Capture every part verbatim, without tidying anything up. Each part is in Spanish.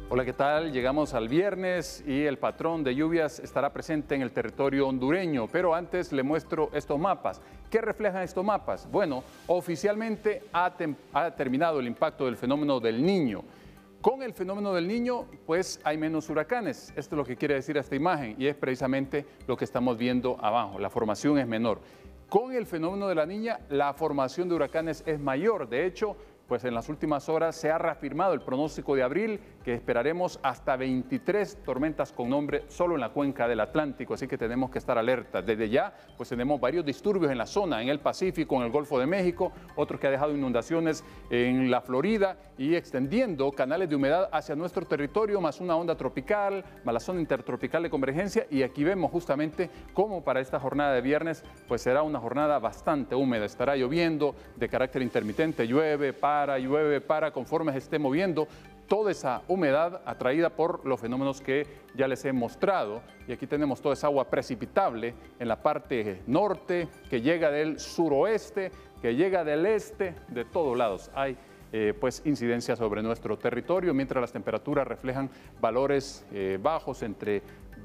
Hola, ¿qué tal? Llegamos al viernes y el patrón de lluvias estará presente en el territorio hondureño, pero antes le muestro estos mapas. ¿Qué reflejan estos mapas? Bueno, oficialmente ha, ha terminado el impacto del fenómeno del Niño. Con el fenómeno del Niño, pues hay menos huracanes. Esto es lo que quiere decir esta imagen y es precisamente lo que estamos viendo abajo. La formación es menor. Con el fenómeno de la Niña, la formación de huracanes es mayor. De hecho, pues en las últimas horas se ha reafirmado el pronóstico de abril, que esperaremos hasta veintitrés tormentas con nombre solo en la cuenca del Atlántico, así que tenemos que estar alertas. Desde ya, pues tenemos varios disturbios en la zona, en el Pacífico, en el Golfo de México, otros que ha dejado inundaciones en la Florida y extendiendo canales de humedad hacia nuestro territorio, más una onda tropical, más la zona intertropical de convergencia, y aquí vemos justamente cómo para esta jornada de viernes, pues será una jornada bastante húmeda, estará lloviendo de carácter intermitente, llueve, para, Para, llueve, para, conforme se esté moviendo toda esa humedad atraída por los fenómenos que ya les he mostrado. Y aquí tenemos toda esa agua precipitable en la parte norte, que llega del suroeste, que llega del este, de todos lados. Hay eh, pues incidencia sobre nuestro territorio, mientras las temperaturas reflejan valores eh, bajos entre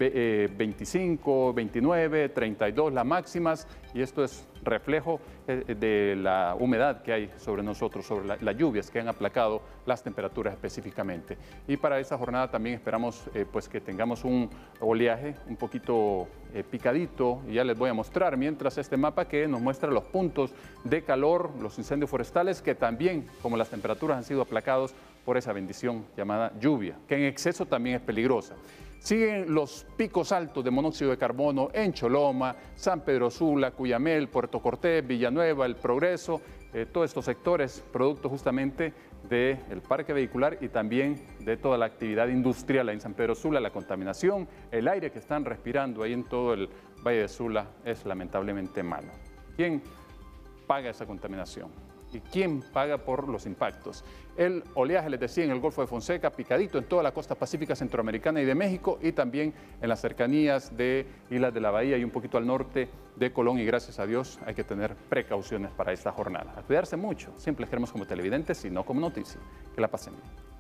veinticinco, veintinueve, treinta y dos las máximas, y esto es reflejo de la humedad que hay sobre nosotros, sobre la, las lluvias que han aplacado las temperaturas específicamente. Y para esta jornada también esperamos eh, pues que tengamos un oleaje un poquito eh, picadito, y ya les voy a mostrar mientras este mapa que nos muestra los puntos de calor, los incendios forestales, que también, como las temperaturas han sido aplacados por esa bendición llamada lluvia, que en exceso también es peligrosa. Siguen los picos altos de monóxido de carbono en Choloma, San Pedro Sula, Cuyamel, Puerto Cortés, Villanueva, El Progreso, eh, todos estos sectores, producto justamente del parque vehicular y también de toda la actividad industrial en San Pedro Sula. La contaminación, el aire que están respirando ahí en todo el Valle de Sula es lamentablemente malo. ¿Quién paga esa contaminación? ¿Y quién paga por los impactos? El oleaje, les decía, en el Golfo de Fonseca, picadito en toda la costa pacífica centroamericana y de México, y también en las cercanías de Islas de la Bahía y un poquito al norte de Colón, y gracias a Dios hay que tener precauciones para esta jornada. A cuidarse mucho, siempre les queremos como televidentes y no como noticia. Que la pasen bien.